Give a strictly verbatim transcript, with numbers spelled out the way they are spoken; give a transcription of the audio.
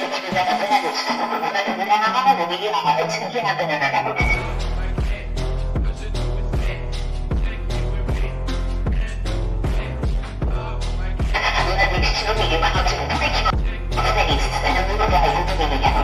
常に伝えるものであることなのに